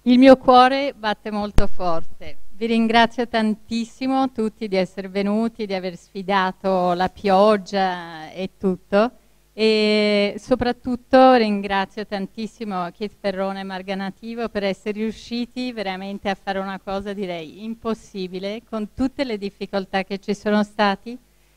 Il mio cuore batte molto forte. Vi ringrazio tantissimo tutti di essere venuti, di aver sfidato la pioggia e tutto. E soprattutto ringrazio tantissimo Keith Ferrone e Marganativo per essere riusciti veramente a fare una cosa, direi, impossibile, con tutte le difficoltà che ci sono stati.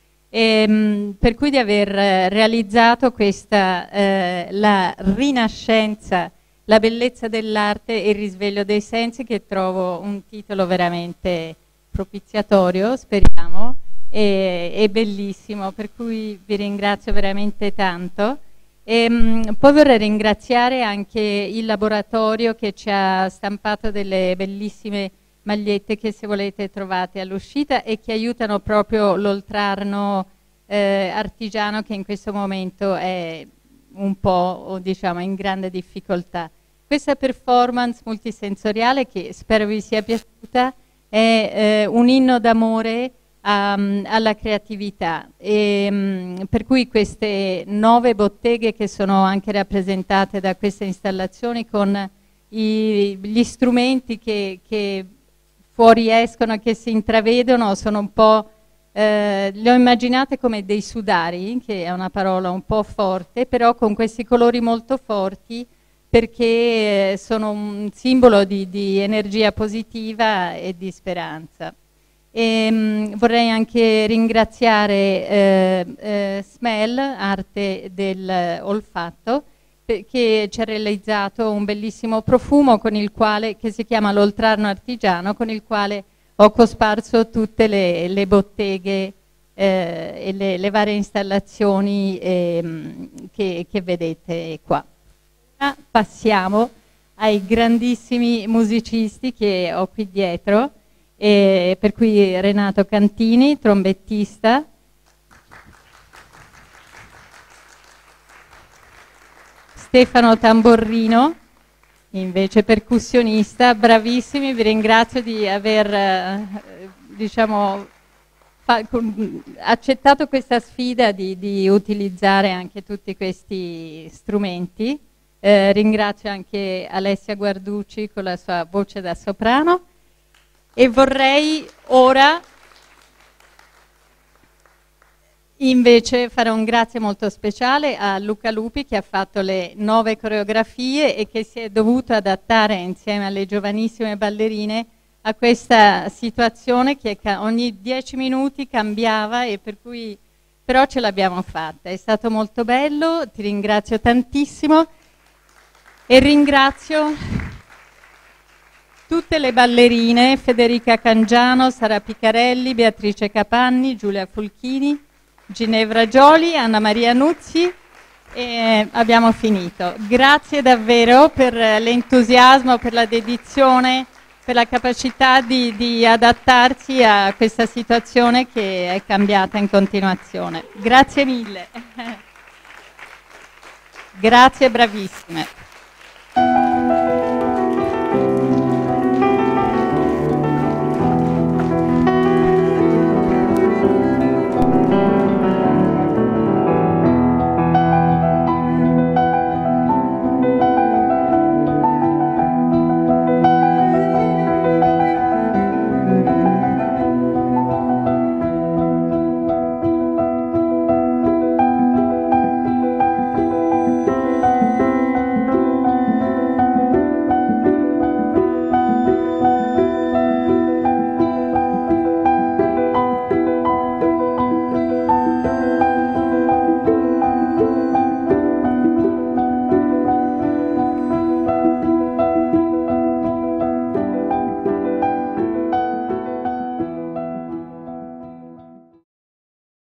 Per cui di aver realizzato questa, la rinascenza, la bellezza dell'arte e il risveglio dei sensi, che trovo un titolo veramente propiziatorio, speriamo, e bellissimo, per cui vi ringrazio veramente tanto. Poi vorrei ringraziare anche il laboratorio che ci ha stampato delle bellissime magliette che, se volete, trovate all'uscita e che aiutano proprio l'Oltrarno artigiano, che in questo momento è un po', diciamo, in grande difficoltà. Questa performance multisensoriale, che spero vi sia piaciuta, è un inno d'amore alla creatività, per cui queste 9 botteghe, che sono anche rappresentate da queste installazioni, con gli strumenti che fuoriescono, che si intravedono, sono un po', le ho immaginate come dei sudari, che è una parola un po' forte, però con questi colori molto forti, perché sono un simbolo di energia positiva e di speranza. Vorrei anche ringraziare Smell, Arte dell'Olfatto, che ci ha realizzato un bellissimo profumo con il quale, che si chiama l'Oltrarno Artigiano, con il quale ho cosparso tutte le botteghe e le varie installazioni che vedete qua. Ora passiamo ai grandissimi musicisti che ho qui dietro, per cui Renato Cantini, trombettista, Stefano Tamborrino, invece percussionista, bravissimi, vi ringrazio di aver diciamo, accettato questa sfida di utilizzare anche tutti questi strumenti. Ringrazio anche Alessia Guarducci con la sua voce da soprano, e vorrei ora invece fare un grazie molto speciale a Luca Lupi, che ha fatto le 9 coreografie e che si è dovuto adattare insieme alle giovanissime ballerine a questa situazione che ogni 10 minuti cambiava, e per cui però ce l'abbiamo fatta. È stato molto bello, ti ringrazio tantissimo e ringrazio tutte le ballerine: Federica Cangiano, Sara Picarelli, Beatrice Capanni, Giulia Fulchini, Ginevra Gioli, Anna Maria Nuzzi, e abbiamo finito. Grazie davvero per l'entusiasmo, per la dedizione, per la capacità di adattarsi a questa situazione che è cambiata in continuazione. Grazie mille. Grazie, bravissime.